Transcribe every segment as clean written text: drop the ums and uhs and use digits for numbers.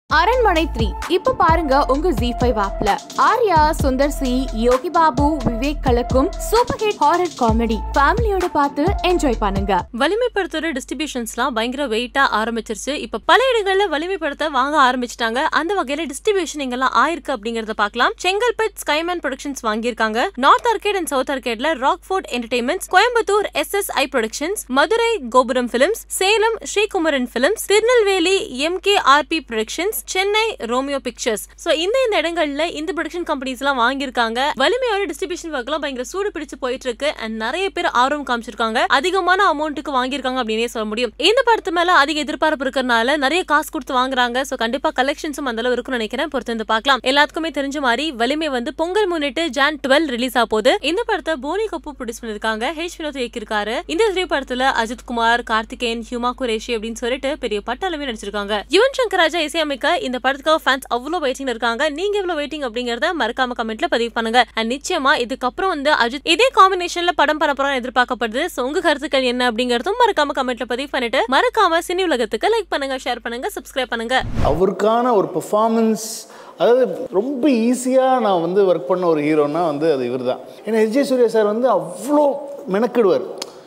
அரண்மனை 3 இப்ப பாருங்க உங்க Z5 ஆப்ல. ஆர்யா, சுந்தர் சி, யோகி பாபு, விவேக் கலக்கும் சூப்பர் ஹிட் ஹாரர் காமெடி ஃபேமிலியோட பார்த்து என்ஜாய் பண்ணுங்க. வலிமை படத்தோட டிஸ்ட்ரிபியூஷன்ஸ்லாம் பயங்கர வெயிட்டா ஆரம்பிச்சிருச்சு. இப்ப பல இடங்கள்ல வலிமை படத்தை வாங்க ஆரம்பிச்சிட்டாங்க. அந்த வகையில டிஸ்ட்ரிபியூஷன் எங்கெல்லாம் ஆயிருக்கு அப்படிங்கறத பார்க்கலாம். செங்கல்பட் ஸ்கைமேன் ப்ரொடக்ஷன்ஸ் வாங்கியிருக்காங்க. நார்த் ஆர்கேட் அண்ட் சவுத் ஆர்கேட்ல Rockfort entertainments, Coimbatore SSI productions, Madurai Gopuram films, Salem Srikumaran films, Tirunelveli MKRP productions, Chennai Romeo pictures. So இந்த இடங்கள்ல இந்த ப்ரொடக்ஷன் கம்பெனிஸ் எல்லாம் வாங்கியிருக்காங்க. வலிமையோட டிஸ்ட்ரிபியூஷன் ஒர்க் எல்லாம் பயங்கர சூடு பிடிச்சு போயிட்டு இருக்கு. அண்ட் நிறைய பேர் ஆர்வம் காமிச்சிருக்காங்க. அதிகமான அமௌண்ட்டுக்கு வாங்கியிருக்காங்க அப்படின்னே சொல்ல முடியும். இந்த படத்து மேல அதிக எதிர்பார்ப்பு இருக்கிறதுனால நிறைய காசு கொடுத்து வாங்குறாங்க. சோ கண்டிப்பா கலெக்ஷன்ஸும் அந்த அளவு இருக்கும்னு நினைக்கிறேன். பொறுத்து வந்து பார்க்கலாம். எல்லாத்துக்குமே தெரிஞ்ச மாதிரி வலிமை வந்து பொங்கல் முன்னிட்டு Jan 12 ரிலீஸ் ஆக போகுது. இந்த படத்தை போனி கபூர் ப்ரொடியூஸ் பண்ணிருக்காங்க. படத்தை இயக்கியிருக்காரு. இந்த திரைப்படத்துல அஜித் குமார், கார்த்திகேயன், ஹியூமா குரேஷி அப்படின்னு சொல்லிட்டு பெரிய பட்டாளமே நடிச்சிருக்காங்க. யுவன் சங்கர் ராஜா இசையமைக்க இந்த படத்துக்காக ஃபேன்ஸ் அவ்வளவு வெயிட்டிங் இருக்காங்க. நீங்க எவ்வளவு வெயிட்டிங் அப்படிங்கறத மறக்காம கமெண்ட்ல பதிவு பண்ணுங்க. அண்ட் நிச்சயமா இதுக்கப்புறம் வந்து அஜித் இதே காம்பினேஷன்ல படம் பண்ண போறான்னு எதிர்பார்க்கப்படுது. சோ உங்க கருத்துக்கள் என்ன அப்படிங்கறதும் மறக்காம கமெண்ட்ல பதிவு பண்ணிட்டு மறக்காம சினி உலகத்துக்கு லைக் பண்ணுங்க, ஷேர் பண்ணுங்க, சப்ஸ்கிரைப் பண்ணுங்க. அவருக்கான ஒரு பெர்ஃபார்மன்ஸ், அதாவது ரொம்ப ஈஸியாக நான் வந்து ஒர்க் பண்ண ஒரு ஹீரோனா வந்து அது இவர் தான். ஏன்னா S.J. சூர்யா சார் வந்து அவ்வளோ மெனக்கிடுவார்.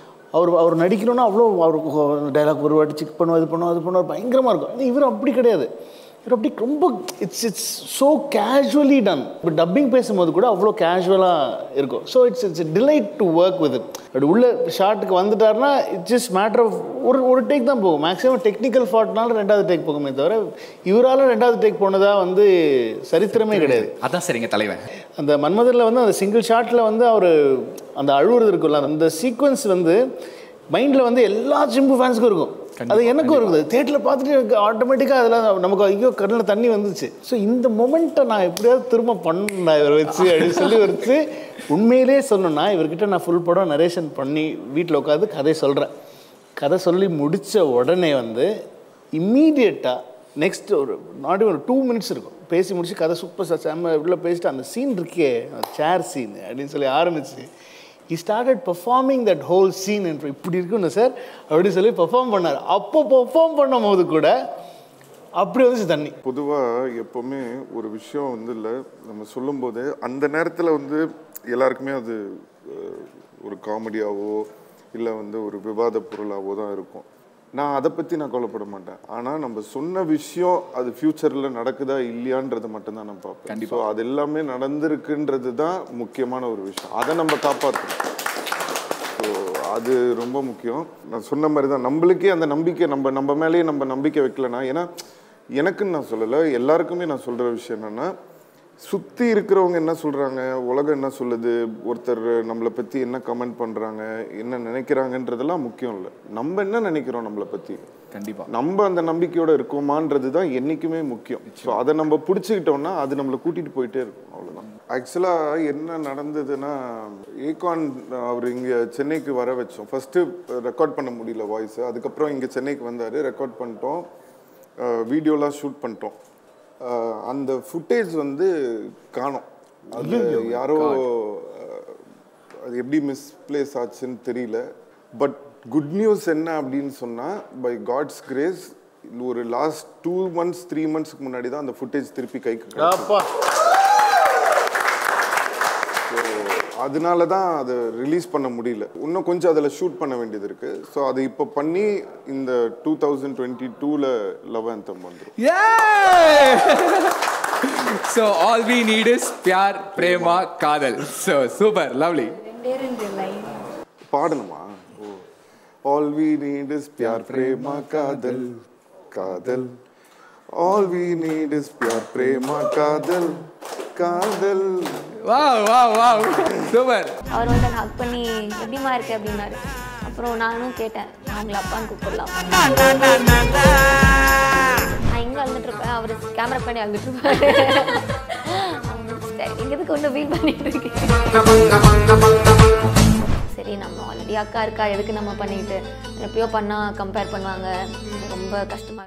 அவர் நடிக்கணும்னா அவ்வளோ அவருக்கு டைலாக் ஒரு வாட்டி செக் பண்ணுவோம், இது பண்ணுவோம், அது பண்ணுவார், பயங்கரமாக இருக்கும். இவர் அப்படி கிடையாது. இவர் அப்படி ரொம்ப இட்ஸ் ஸோ கேஷுவலி டன். இப்போ டப்பிங் பேசும்போது கூட அவ்வளோ கேஷுவலாக இருக்கும். So it's delight to work with it. அப்படி உள்ள ஷார்ட்டுக்கு வந்துட்டார்னா இட்ஸ் ஜஸ்ட் மேட்டர் ஆஃப் ஒரு டேக் தான் போகும். மேக்ஸிமம் டெக்னிக்கல் ஃபால்ட்னால 2வது டேக் போகுமே தவிர இவரால் 2வது டேக் போனதாக வந்து சரித்திரமே கிடையாது. அதான் சரிங்க தலைவன். அந்த மன்மதனில் வந்து அந்த சிங்கிள் ஷாட்டில் வந்து அவர் அந்த அழுவுறது இருக்குல்ல, அந்த சீக்வன்ஸ் வந்து மைண்டில் வந்து எல்லா சிம்பு ஃபேன்ஸுக்கும் இருக்கும். அது எனக்கும் இருக்குது. தேட்டரில் பார்த்துட்டு எனக்கு ஆட்டோமேட்டிக்காக அதில் நமக்கு ஐயோ கண்ணில் தண்ணி வந்துச்சு. ஸோ இந்த மொமெண்ட்டை நான் எப்படியாவது திரும்ப பண்ணேன் இவரை வச்சு அப்படின்னு சொல்லி வச்சு உண்மையிலே சொல்லணும்னா இவர்கிட்ட நான் ஃபுல் படம் நரேஷன் பண்ணி வீட்டில் உட்காந்து கதை சொல்கிறேன். கதை சொல்லி முடித்த உடனே வந்து இம்மீடியட்டாக நெக்ஸ்ட் ஒரு நாட் ஒரு 2 மினிட்ஸ் இருக்கும் பேசி முடிச்சு கதை சூப்பர் செம்ம இவ்வளோ பேசிட்டு அந்த சீன் இருக்கே சேர் சீன் அப்படின்னு சொல்லி ஆரம்பிச்சு he started performing that whole scene. இப்படி இருக்குன்னு சார் அப்படின்னு சொல்லி பெர்ஃபார்ம் பண்ணார். அப்போ பெர்ஃபார்ம் பண்ணும் போது கூட அப்படி வந்துச்சு தண்ணி. பொதுவாக எப்போவுமே ஒரு விஷயம் வந்து இல்லை நம்ம சொல்லும்போது அந்த நேரத்தில் வந்து எல்லாருக்குமே அது ஒரு காமெடியாவோ இல்லை வந்து ஒரு விவாத பொருளாவோ தான் இருக்கும். நான் அதை பற்றி நான் கவலைப்பட மாட்டேன். ஆனால் நம்ம சொன்ன விஷயம் அது ஃப்யூச்சரில் நடக்குதா இல்லையான்றதை மட்டும்தான் நான் பார்ப்பேன். கண்டிப்பாக அது எல்லாமே நடந்திருக்குன்றது தான் முக்கியமான ஒரு விஷயம். அதை நம்ம காப்பாற்றணும். ஸோ அது ரொம்ப முக்கியம். நான் சொன்ன மாதிரி தான் நம்மளுக்கே அந்த நம்பிக்கை நம்ம மேலேயே நம்ம நம்பிக்கை வைக்கலனா, ஏன்னா எனக்குன்னு நான் சொல்லலை, எல்லாருக்குமே நான் சொல்கிற விஷயம் என்னென்னா, சுற்றி இருக்கிறவங்க என்ன சொல்கிறாங்க, உலகம் என்ன சொல்லுது, ஒருத்தர் நம்மளை பற்றி என்ன கமெண்ட் பண்ணுறாங்க, என்ன நினைக்கிறாங்கன்றதெல்லாம் முக்கியம் இல்லை. நம்ம என்ன நினைக்கிறோம் நம்மளை பற்றி, கண்டிப்பாக நம்ம அந்த நம்பிக்கையோடு இருக்கோமான்றது தான் என்றைக்குமே முக்கியம். ஸோ அதை நம்ம பிடிச்சிக்கிட்டோம்னா அது நம்மளை கூட்டிகிட்டு போயிட்டே இருக்கும். அவ்வளோதான். ஆக்சுவலாக என்ன நடந்ததுன்னா, ஏகான் அவர் இங்கே சென்னைக்கு வர வச்சோம். ஃபஸ்ட்டு ரெக்கார்ட் பண்ண முடியல வாய்ஸு. அதுக்கப்புறம் இங்கே சென்னைக்கு வந்தார், ரெக்கார்ட் பண்ணிட்டோம், வீடியோலாம் ஷூட் பண்ணிட்டோம். அந்த ஃபுட்டேஜ் வந்து காணோம். அது யாரோ அது எப்படி மிஸ்பிளேஸ் ஆச்சுன்னு தெரியல. பட் குட் நியூஸ் என்ன அப்படின்னு சொன்னால், பை காட்ஸ் கிரேஸ் ஒரு லாஸ்ட் 2 months 3 monthsக்கு முன்னாடி தான் அந்த ஃபுட்டேஜ் திருப்பி கைக்கு. அதனால தான் அதை ரிலீஸ் பண்ண முடியல. இன்னும் கொஞ்சம் அதில் ஷூட் பண்ண வேண்டியது இருக்குது. ஸோ அது இப்போ பண்ணி இந்த 2022ல் லவ் ஆந்தம் வந்துடும். So all we need is प्यार प्रेमा कादल. So super lovely. பாடணுமா? All we need is प्यार प्रेमा कादल कादल. All we need is प्यार प्रेमा कादल காதல். Wow wow wow. Super. அவர் வந்து ஹக் பண்ணி எப்படிமா இருக்கு அப்படின்னாரு. அப்புறம் நானும் கேட்டேன், அவங்கள அப்பான்னு கூப்பிடலாம். நான் இங்கே அழுதுட்டு இருப்பேன், அவர் கேமரா பண்ணி அழுதுட்டு இருப்பாரு. இங்கே எதுக்கு ஒன்று ஃபீல் பண்ணிட்டு இருக்கேன். சரி நம்ம ஆல்ரெடி அக்கா இருக்கா, எதுக்கு நம்ம பண்ணிட்டு எப்பயோ பண்ணால் கம்பேர் பண்ணுவாங்க, ரொம்ப கஷ்டமாக.